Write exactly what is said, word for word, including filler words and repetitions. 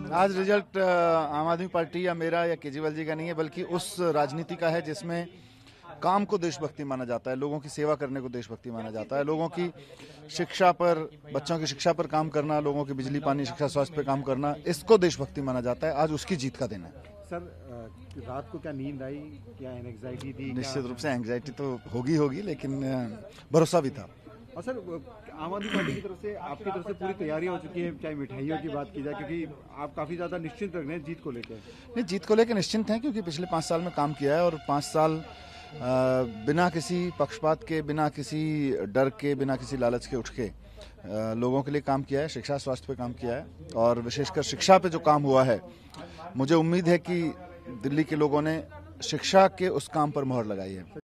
आज रिजल्ट आम आदमी पार्टी या मेरा या केजरीवाल जी का नहीं है, बल्कि उस राजनीति का है जिसमें काम को देशभक्ति माना जाता है, लोगों की सेवा करने को देशभक्ति माना जाता है, लोगों की शिक्षा पर, बच्चों की शिक्षा पर काम करना, लोगों की बिजली पानी शिक्षा स्वास्थ्य पर काम करना, इसको देशभक्ति माना जाता है। आज उसकी जीत का दिन है। सर, रात को क्या नींद आई, क्या एंग्जाइटी थी? निश्चित रूप से एंग्जाइटी तो होगी होगी लेकिन भरोसा भी था। और सर, आम आदमी पार्टी की तरफ से, आपकी तरफ से पूरी तैयारी हो चुकी है, चाहे मिठाइयों की बात की जाए, क्योंकि आप काफी ज्यादा निश्चिंत रख रहे हैं जीत को लेकर? नहीं, जीत को लेकर निश्चिंत हैं, क्योंकि पिछले पाँच साल में काम किया है और पाँच साल आ, बिना किसी पक्षपात के, बिना किसी डर के, बिना किसी लालच के उठ के आ, लोगों के लिए काम किया है, शिक्षा स्वास्थ्य पे काम किया है और विशेषकर शिक्षा पे जो काम हुआ है, मुझे उम्मीद है कि दिल्ली के लोगों ने शिक्षा के उस काम पर मोहर लगाई है।